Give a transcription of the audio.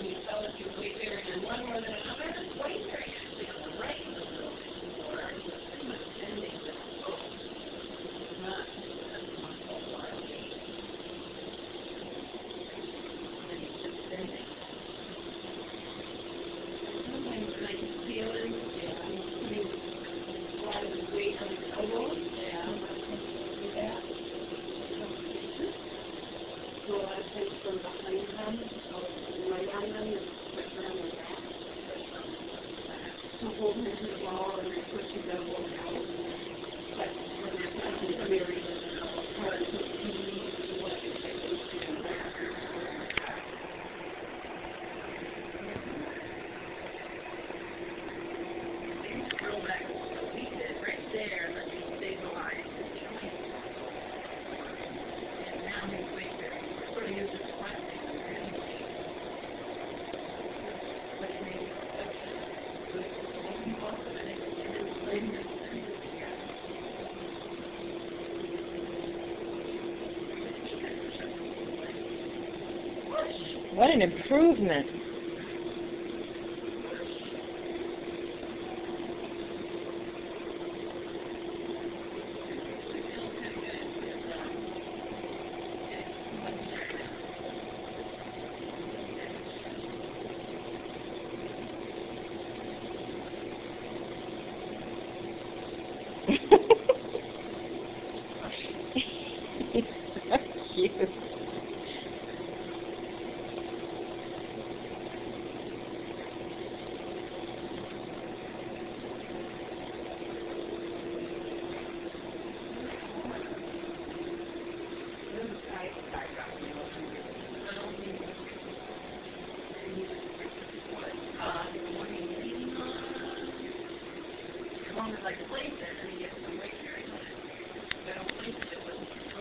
Can you tell if you're weight bearing on one more than another? Weight bearing actually on the right is a little bit more. So it's pretty much bending with both. It's not muscle or weight. And it's just bending. Sometimes when I can feel it, I'm putting a lot of the weight on his elbows. Do that. So a lot of times from behind them, right on them, and pressure on their back. So hold them into the wall and then push his elbows out. But when they're touching some areas, it's hard to see what it's doing. Go back to what we did right there. Let me stabilize his joint. And now he's weight bearing. We're sort of using flexing on the rib cage. But maybe good. Making both of it and then sliding it together. What an improvement. Cute. As long as I place it and he gets some weight bearing on it. If I don't place it, it wouldn't